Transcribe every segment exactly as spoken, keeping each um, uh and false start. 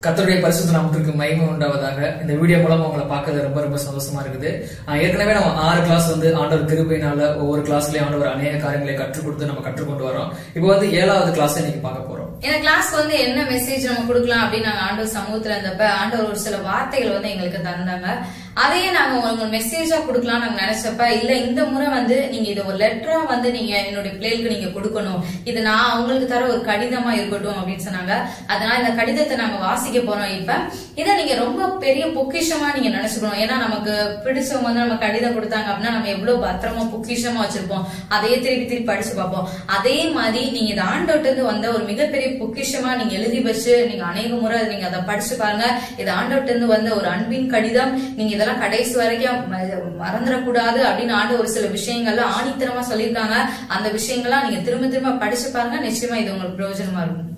கர்த்தருடைய பரிசுத்த நாமத்திற்கு மகிமை உண்டாவதாக. இந்த வீடியோ மூலம் உங்களை பார்க்கறது ரொம்ப ரொம்ப சந்தோஷமா இருக்குது. ஏற்கனவே நம்ம ஆறு கிளாஸ் வந்து ஆண்டவர் கிருபையினால ஒவ்வொரு கிளாஸ்லயும் ஆண்டவர் அநேக காரியங்களை கற்றுக் கொடுத்து நம்ம கற்றுக்கொண்டு வரோம். இப்போ வந்து ஏழாவது கிளாஸ் இன்னைக்கு பார்க்க போறோம். இந்த கிளாஸ் வந்து என்ன மெசேஜ் நம்ம கொடுக்கலாம் அப்படின்னு நாங்க ஆண்டவர் சமூகத்துல இருந்தப்ப ஆண்டவர் ஒரு சில வார்த்தைகள் வந்து எங்களுக்கு தந்தாங்க. அதையே நாங்க உங்களுக்கு மெசேஜா கொடுக்கலாம் நாங்க நினைச்சப்ப இல்ல இந்த முறை வந்து நீங்க இதை ஒரு லெட்டரா வந்து நீங்க என்னுடைய பிள்ளைகளுக்கு நீங்க கொடுக்கணும், இது நான் அவங்களுக்கு தர ஒரு கடிதமா இருக்கட்டும் அப்படின்னு சொன்னாங்க. அதனால இந்த கடிதத்தை நாங்க வாசிக்க போறோம். இப்ப இதை நீங்க ரொம்ப பெரிய பொக்கிஷமா நீங்க நினைச்சுக்கணும். ஏன்னா நமக்கு பிடிச்சவங்க வந்து நம்ம கடிதம் கொடுத்தாங்க அப்படின்னா நம்ம எவ்வளவு பத்திரமா பொக்கிஷமா வச்சிருப்போம், அதையே திருப்பி திருப்பி படிச்சு பார்ப்போம். அதே மாதிரி நீங்க இந்த ஆண்டவர்ட்ட இருந்து வந்த ஒரு மிகப்பெரிய பொக்கிஷமா நீங்க எழுதி வச்சு நீங்க அநேக முறை நீங்க அதை படிச்சு பாருங்க. இது ஆண்டவர்ட்ட இருந்து வந்த ஒரு அன்பின் கடிதம். நீங்க இதெல்லாம் கடைசி வரைக்கும் மறந்துடக்கூடாது அப்படின்னு ஆண்டு ஒரு சில விஷயங்கள்ல ஆணித்தரமா சொல்லியிருக்காங்க. அந்த விஷயங்கள்லாம் நீங்க திரும்ப திரும்ப படிச்சு பாருங்க. நிச்சயமா இது உங்களுக்கு பிரயோஜனமா இருக்கும்.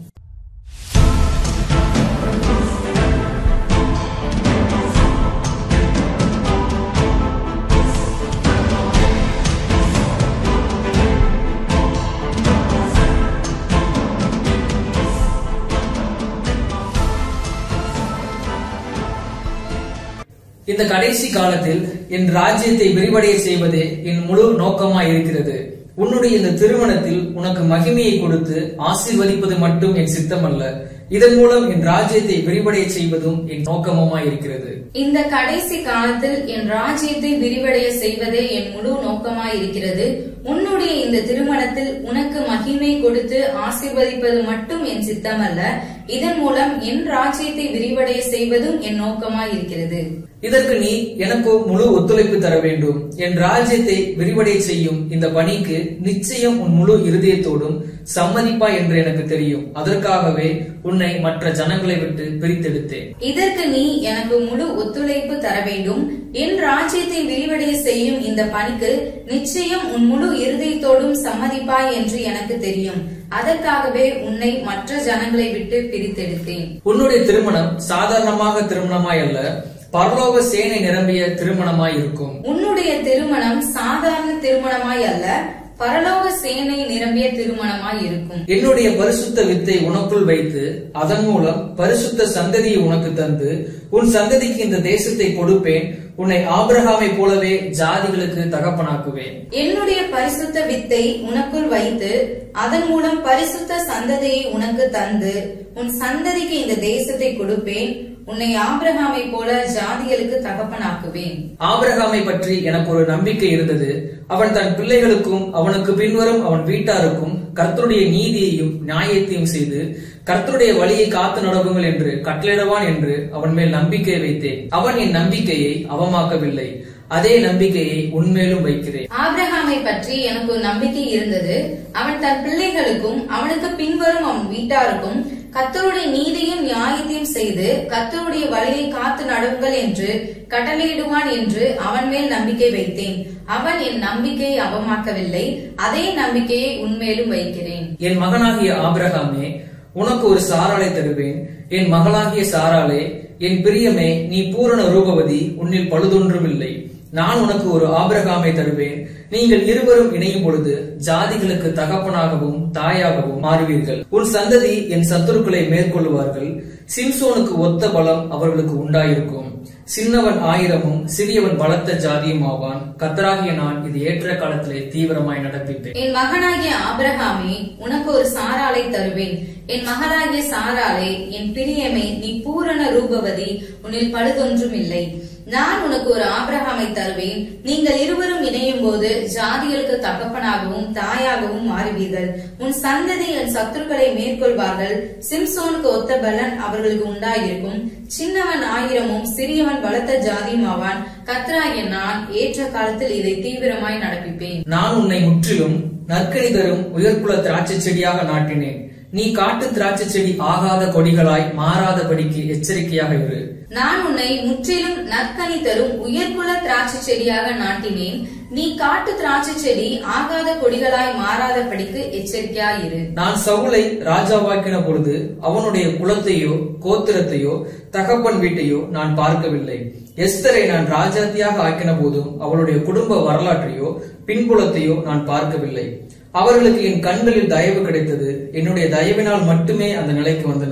இந்த கடைசி காலத்தில் என் ராஜ்யத்தை விரிவடைய செய்வதே என் முழு நோக்கமாய் இருக்கிறது. உன்னுடைய இந்த திருமணத்தில் உனக்கு மகிமையை கொடுத்து ஆசீர்வதிப்பது மட்டும் என் சித்தம் அல்ல, இதன் மூலம் என் ராஜ்யத்தை விரிவடைய செய்வதும் என் நோக்கமுமாய் இருக்கிறது. இந்த கடைசி காலத்தில் என் ராஜ்யத்தை விரிவடைய செய்வதே என் முழு நோக்கமாய் இருக்கிறது. உன்னுடைய இந்த திருமணத்தில் உனக்கு மகிமை கொடுத்து ஆசீர்வதிப்பது மட்டும் என் சித்தம் அல்ல, இதன் மூலம் என் ராஜ்யத்தை விரிவடைய செய்வதும் என் நோக்கமாய் இருக்கிறது. இதற்கு நீ எனக்கு முழு ஒத்துழைப்பு தர வேண்டும். என் ராஜ்யத்தை விரிவடைய செய்யும் இந்த பணிக்கு நிச்சயம் உன் முழு இருதயத்தோடும் சம்மதிப்பா என்று எனக்கு தெரியும். அதற்காகவே உன்னை மற்ற ஜனங்களை விட்டு பிரித்தெடுத்தேன். இதற்கு நீ எனக்கு முழு ஒத்துழைப்பு தர வேண்டும். என் ராஜ்யத்தை விரிவடைய செய்யும் இந்த பணிக்கு நிச்சயம் உன் முழு இருதயத்தோடும் சம்மதிப்பாய் என்று எனக்கு தெரியும். அதற்காகவே உன்னை மற்ற ஜனங்களை விட்டு பிரித்தெடுத்தேன். உன்னுடைய திருமணம் சாதாரணமாக திருமணமாய் அல்ல, பரலோக சேனை நிரம்பிய திருமணமாய் இருக்கும். உன்னுடைய திருமணம் சாதாரண திருமணமாய் அல்ல, பரலோக சேனை நிரம்பிய திருமணமாய் இருக்கும். என்னுடைய பரிசுத்த வித்தை உனக்குள் வைத்து அதன் மூலம் பரிசுத்த சந்ததியை உனக்கு தந்து உன் சந்ததிக்கு இந்த தேசத்தை கொடுப்பேன். உன்னை ஆபிரகாமை போலவே ஜாதிகளுக்கு தகப்பனாக்குவேன். என்னுடைய பரிசுத்த வித்தை உனக்குள் வைத்து அதன் மூலம் பரிசுத்த சந்ததியை உனக்கு தந்து உன் சந்ததிக்கு இந்த தேசத்தை கொடுப்பேன். உன்னை ஆபிரகாமை போல ஜாதிகளுக்கு தகப்பனாக்குவேன். ஆபிரகாமை பற்றி எனக்கு ஒரு நம்பிக்கை இருந்தது. அவன் தன் பிள்ளைகளுக்கும் அவனுக்கு பின்வரும் அவன் வீட்டாருக்கும் கர்த்தருடைய நீதியையும் நியாயத்தையும் செய்து கர்த்தருடைய வழியை காத்து நடவுங்கள் என்று கட்டளையிடுவான் என்று அவன் மேல் நம்பிக்கை வைத்தேன். அவன் என் நம்பிக்கையை அவமாக்கவில்லை, அதே நம்பிக்கையை உன்மேலும் வைக்கிறேன். ஆபிரகாமை பற்றி எனக்கு ஒரு நம்பிக்கை இருந்தது. அவன் தன் பிள்ளைகளுக்கும் அவனுக்கு பின்வரும் அவன் வீட்டாருக்கும் கர்த்தருடைய நீதியும் நியாயத்தையும் செய்து கர்த்தருடைய வழியை காத்து நடவுங்கள் என்று கட்டளையிடுவான் என்று அவன் மேல் நம்பிக்கை வைத்தேன். அவன் என் நம்பிக்கையை அவமாக்கவில்லை, அதே நம்பிக்கையை உன்மேலும் வைக்கிறேன். என் மகனாகிய ஆபிரகாமே, உனக்கு ஒரு சாராளை தருவேன். என் மகளாகிய சாராளே, என் பிரியமே, நீ பூரண ரூபவதி, உன்னில் பழுதொன்றும் இல்லை. நான் உனக்கு ஒரு ஆபிரகாமை தருவேன். நீங்கள் இருவரும் இணையும் பொழுது ஜாதிகளுக்கு தகப்பனாகவும் தாயாகவும் மாறுவீர்கள். உன் சந்ததி என் சத்துருக்களை மேற்கொள்வார்கள். சிம்சோனுக்கு ஒத்த பலம் அவர்களுக்கு உண்டாயிருக்கும். சின்னவன் ஆயிரமும் சிறியவன் பலத்த ஜாதியும் ஆவான். கர்த்தராகிய நான் இது ஏற்ற காலத்திலே தீவிரமாய் நடப்பிப்பேன். என் மகனாகிய ஆபிரகாமே, உனக்கு ஒரு சாராளை தருவேன். என் மகனாகிய சாராளே, என் பிரியமே, நீ பூரண ரூபவதி, உன்னில் பழுதொன்றும் இல்லை. நான் உனக்கு ஒரு ஆபிரகாமை தருவேன். நீங்கள் இருவரும் இணையும் போது ஜாதிகளுக்கு தகப்பனாகவும் தாயாகவும் மாறுவீர்கள். உன் சந்ததி என் சத்துருக்களை மேற்கொள்வார்கள். சிம்சோனுக்கு ஒத்த பலன் அவர்களுக்கு உண்டாயிருக்கும். சின்னவன் ஆயிரமும் சிறியவன் பலத்த ஜாதியும் ஆவான். கர்த்தராகிய நான் ஏற்ற காலத்தில் இதை தீவிரமாய் நடப்பிப்பேன். நான் உன்னை முற்றிலும் நற்கனி தரும் உயர்குல திராட்சை செடியாக நாட்டினேன். நீ காட்டு திராட்சை செடி ஆகாத கொடிகளாய் மாறாதபடிக்கு எச்சரிக்கையாக இரு. நான் உன்னை முற்றிலும் நற்கனி தரும் உயர்குல திராட்சை செடியாக நாட்டினேன். நீ காட்டு திராட்சை செடி ஆகாத கொடிகளாய் மாறாதபடிக்கு எச்சரிக்கையாயிரு. நான் சவுலை ராஜாவாக்கின பொழுது அவனுடைய குலத்தையோ கோத்திரத்தையோ தகப்பன் வீட்டையோ நான் பார்க்கவில்லை. எஸ்தரை நான் ராஜாத்தியாக ஆக்கின போதும் அவளுடைய குடும்ப வரலாற்றையோ பின்புலத்தையோ நான் பார்க்கவில்லை. அவர்களுக்கு என் கண்களில் தயவு கிடைத்தது. என்னுடைய தயவினால் மட்டுமே அந்த நிலைக்கு வந்தனர்.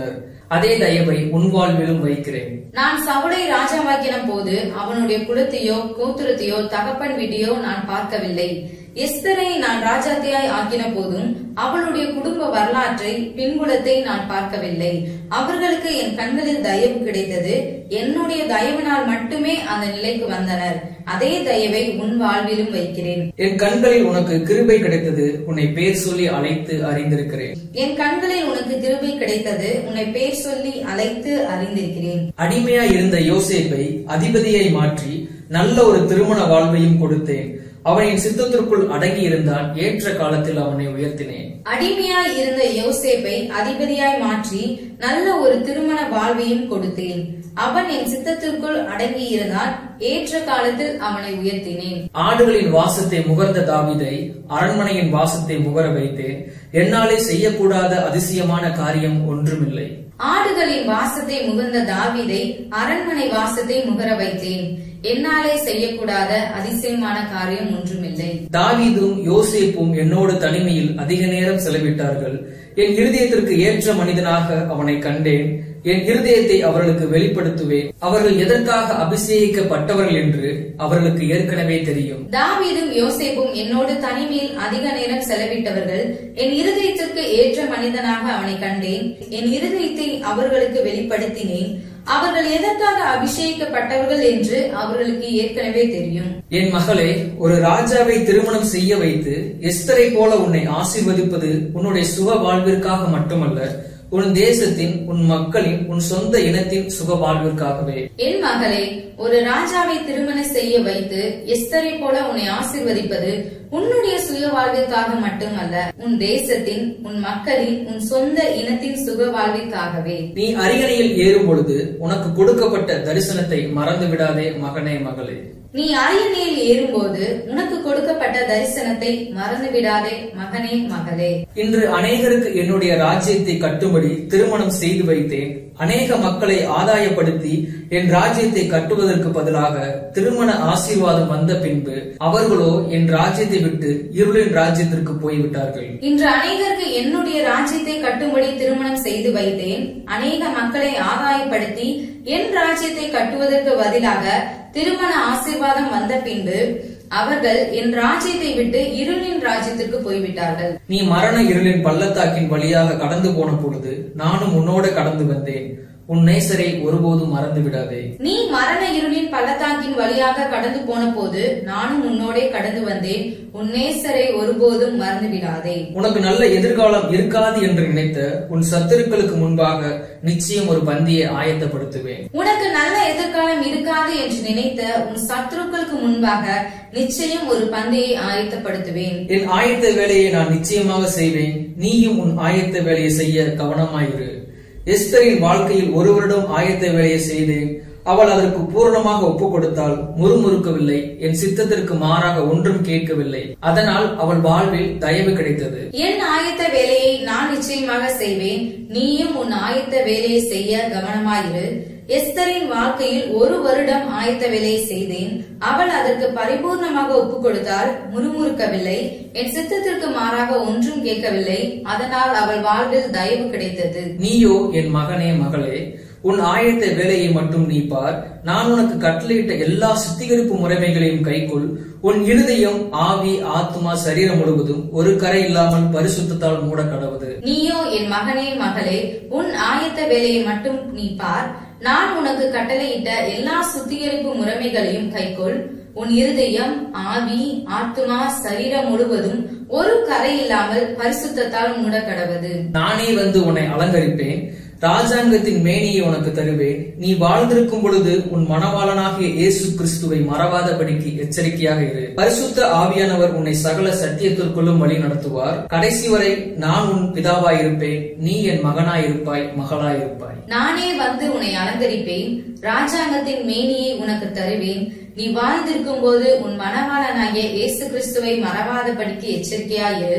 அதே தயவை உன் வாழ்விலும் வைக்கிறேன். நான் சவுலை ராஜாவாக்கின போது அவனுடைய குலத்தையோ கோத்திரத்தையோ தகப்பன் வீட்டையோ நான் பார்க்கவில்லை. எஸ்தரை நான் ராஜாத்தியாய் ஆக்கின போதும் அவளுடைய குடும்ப வரலாற்றை பின்புலத்தை நான் பார்க்கவில்லை. அவர்களுக்கு என் கண்களில் தயவு கிடைத்தது. என்னுடைய தயவினால் மட்டுமே அந்த நிலைக்கு வந்தனர். அதே தயவை உன் வாழ்விலும் வைக்கிறேன். என் கண்களில் உனக்கு கிருபை கிடைத்தது. உன்னை பேர் சொல்லி அழைத்து அறிந்திருக்கிறேன். என் கண்களில் உனக்கு கிருபை கிடைத்தது. உன்னை பேர் சொல்லி அழைத்து அறிந்திருக்கிறேன். அடிமையாய் இருந்த யோசேப்பை அதிபதியை மாற்றி நல்ல ஒரு திருமண வாழ்வையும் கொடுத்தேன். அவன் என் சித்தத்திற்குள் அடங்கி இருந்தான். ஏற்ற காலத்தில் அவனை உயர்த்தினேன். அடிமையாய் இருந்த யோசேப்பை அதிபதியாய் மாற்றி நல்ல ஒரு திருமண வாழ்வையும் கொடுத்தேன். அவன் என் சித்தத்திற்குள் அடங்கி இருந்தான். ஏற்ற காலத்தில் அவனை உயர்த்தினேன். ஆடுகளின் வாசத்தை முகர்ந்த தாவீதை அரண்மனையின் வாசத்தை முகர வைத்தேன். என்னாலே செய்யக்கூடாத அதிசயமான காரியம் ஒன்றுமில்லை. ஆடுகளின் வாசத்தை முகர்ந்த தாவீதை அரண்மனை வாசத்தை முகர வைத்தேன். என்னாலே செய்யக்கூடாத அதிசயமான காரியம் ஒன்றுமில்லை. தாவீதும் யோசேப்பும் என்னோடு தனிமையில் அதிக நேரம் செலவிட்டார்கள். என் இருதயத்திற்கு ஏற்ற மனிதனாக அவனை கண்டேன். என் இருதயத்தை அவர்களுக்கு வெளிப்படுத்துவேன். அவர்கள் எதற்காக அபிஷேகிக்கப்பட்டவர்கள் என்று அவர்களுக்கு ஏற்கனவே தெரியும். தாவீதும் யோசேப்பும் என்னோடு தனிமையில் அதிக நேரம் செலவிட்டவர்கள். என் இருதயத்திற்கு ஏற்ற மனிதனாக அவனை கண்டேன். என் இருதயத்தை அவர்களுக்கு வெளிப்படுத்தினேன். அவர்கள் எதற்காக அபிஷேகிக்கப்பட்டவர்கள் என்று அவர்களுக்கு ஏற்கனவே தெரியும். என் மகளே, ஒரு ராஜாவை திருமணம் செய்ய வைத்து எஸ்தரை போல உன்னை ஆசீர்வதிப்பது உன்னுடைய சுக வாழ்விற்காக மட்டுமல்ல, உன் தேசத்தின், உன் மக்களின், உன் சொந்த இனத்தின் சுக வாழ்விற்காகவே. என் மகளே, ஒரு ராஜாவை திருமணம் செய்ய வைத்து எஸ்தரை போல உன்னை ஆசீர்வதிப்பது உன்னுடைய சுய வாழ்விற்காக மட்டுமல்ல, உன் தேசத்தின், உன் மக்களின், உன் சொந்த இனத்தின் சுக வாழ்விற்காகவே. நீ அரியணையில் ஏறும் பொழுது உனக்கு கொடுக்கப்பட்ட தரிசனத்தை மறந்து விடாதே மகனே, மகளே. நீ அரியணையில் ஏறும்போது உனக்கு கொடுக்கப்பட்ட தரிசனத்தை மறந்து விடாதே மகனே, மகளே. இன்று அநேகருக்கு என்னுடைய ராஜ்யத்தை கட்டும்படி திருமணம் செய்து வைத்தேன். அநேக மக்களை ஆதாயப்படுத்தி என் ராஜ்யத்தை கட்டுவதற்கு பதிலாக திருமண ஆசீர்வாதம் வந்த பின்பு அவர்களோ என் ராஜ்யத்தை விட்டு இருளின் ராஜ்யத்திற்கு போய்விட்டார்கள். இன்று அநேகருக்கு என்னுடைய ராஜ்யத்தை கட்டும்படி திருமணம் செய்து வைத்தேன். அநேக மக்களை ஆதாயப்படுத்தி என் ராஜ்யத்தை கட்டுவதற்கு பதிலாக திருமண ஆசீர்வாதம் வந்த பின்பு அவர்கள் என் ராஜ்யத்தை விட்டு இருளின் ராஜ்யத்திற்கு போய்விட்டார்கள். நீ மரண இருளின் பள்ளத்தாக்கின் வழியாக கடந்து போன பொழுது நானும் உன்னோடு கடந்து வந்தேன். உன் நேசரை ஒருபோதும் மறந்து விடாதே. நீ மரண இருளின் பள்ளத்தாக்கின் வழியாக கடந்து போன போது நானும் உன்னோடே கடந்து வந்தேன். உன் நேசரை ஒருபோதும் மறந்து விடாதே. உனக்கு நல்ல எதிர்காலம் இருக்காது என்று நினைத்த உன் சத்துருக்களுக்கு முன்பாக நிச்சயம் ஒரு பந்தியை ஆயத்தப்படுத்துவேன். உனக்கு நல்ல எதிர்காலம் இருக்காது என்று நினைத்த உன் சத்துருக்களுக்கு முன்பாக நிச்சயம் ஒரு பந்தியை ஆயத்தப்படுத்துவேன். என் ஆயத்த வேலையை நான் நிச்சயமாக செய்வேன். நீயும் உன் ஆயத்த வேலையை செய்ய கவனமாயிரு. எஸ்தரின் வாழ்க்கையில் ஒரு வருடம் ஆயத்த வேலையை செய்தேன். அவள் அதற்கு பூரணமாக ஒப்புக் கொடுத்தால் முறுமுறுக்கவில்லை. என் சித்தத்திற்கு மாறாக ஒன்றும் கேட்கவில்லை. அதனால் அவள் வாழ்வில் தயவு கிடைத்தது. என் ஆயத்த வேலையை நான் நிச்சயமாக செய்வேன். நீயும் உன் ஆயத்த வேலையை செய்ய கவனமாயிரு. எஸ்தரின் வாழ்க்கையில் ஒரு வருடம் ஆயத்த வேலையை செய்தேன். அவள் அதற்கு பரிபூர்ணமாக ஒப்புக் கொடுத்தால் முறுமுறுக்கவில்லை. என் சித்தத்திற்கு மாறாக ஒன்றும் கேட்கவில்லை. அதனால் அவள் வாழ்வில் தயவு கிடைத்தது. நீயோ என் மகனே, மகளே, உன் ஆயத்த வேலையை மட்டும் நீ பார். நான் உனக்கு கட்டளையிட்ட எல்லா சுத்திகரிப்பு முறைமைகளையும் கைக்கொள். உன் இருதயம், ஆவி, ஆத்மா, சரீரம் முழுவதும் ஒரு கரை இல்லாமல் பரிசுத்தத்தால் மூட கடவுது. நீயோ என் மகனே, மகளே, உன் ஆயத்த வேலையை மட்டும் நீ பார். நான் உனக்கு கட்டளையிட்ட எல்லா சுத்திகரிப்பு முறைமைகளையும் கைக்கொள். உன் இருதயம், ஆவி, ஆத்மா, சரீரம் முழுவதும் ஒரு கரை இல்லாமல் பரிசுத்தத்தால் மூட கடவுது. நானே வந்து உன்னை அலங்கரிப்பேன். ராஜாங்கத்தின் மேனியை உனக்கு தருவேன். நீ வாழ்ந்திருக்கும் பொழுது உன் மணவாளனாகிய இயேசு கிறிஸ்துவை மறவாதபடிக்கு எச்சரிக்கையாக இரு. பரிசுத்த ஆவியானவர் உன்னை சகல சத்தியத்திற்குள்ளும் வழி நடத்துவார். கடைசி வரை நான் உன் பிதாவாயிருப்பேன். நீ என் மகனாயிருப்பாய், மகளாயிருப்பாய். நானே வந்து உன்னை அலங்கரிப்பேன். ராஜாங்கத்தின் மேனியை உனக்கு தருவேன். நீ வாழ்ந்திருக்கும் போது உன் மணவாளனாகிய இயேசு கிறிஸ்துவை மறவாதபடிக்கு எச்சரிக்கையாயிரு.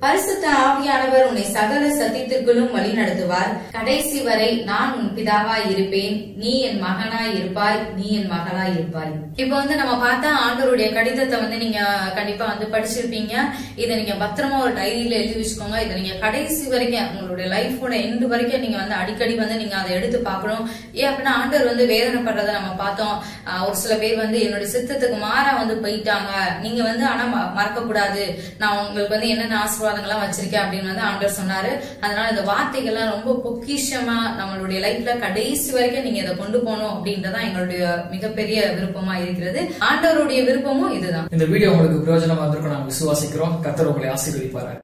பரிசுத்த ஆவியானவர் உன்னை சகல சத்தியத்திற்குள்ளும் வழி நடத்துவார். கடைசி வரை நான் உன் பிதாவாய் இருப்பேன், நீ என் மகனாய் இருப்பாய், நீ என் மகளாய் இருப்பாய். இப்ப வந்து நம்ம பார்த்தா ஆண்டவருடைய கடிதத்தை வந்து நீங்க கண்டிப்பா வந்து படிச்சிருப்பீங்க. இதை நீங்க பத்திரமா ஒரு டைரியில எழுதி வச்சுக்கோங்க. இதை நீங்க கடைசி வரைக்கும் உங்களுடைய லைஃபோட எண்டு வரைக்கும் நீங்க வந்து அடிக்கடி வந்து நீங்க அதை எடுத்து பார்க்கணும். ஏன் அப்படின்னா ஆண்டவர் வந்து வேதனைப்படுறத நம்ம பார்த்தோம். ஒரு சில பேர் வந்து என்னுடைய சித்தத்துக்கு மாறா வந்து போயிட்டாங்க, நீங்க வந்து ஆனா மறக்க கூடாது, நான் உங்களுக்கு வந்து என்னென்ன ஆசீர்வாதங்கள்லாம் வச்சிருக்கேன் அப்படின்னு வந்து ஆண்டவர் சொன்னாரு. அதனால இந்த வார்த்தைகள்லாம் ரொம்ப பொக்கிஷமா நம்மளுடைய லைஃப்ல கடைசி வரைக்கும் நீங்க இதை கொண்டு போகணும் அப்படின்றதான் எங்களுடைய மிகப்பெரிய விருப்பமா இருக்கிறது. ஆண்டவருடைய விருப்பமும் இதுதான். இந்த வீடியோ உங்களுக்கு பிரயோஜனமா இருந்திருக்கும் நாங்க விசுவாசிக்கிறோம். கர்த்தர் உங்களை ஆசீர்வதிப்பார்.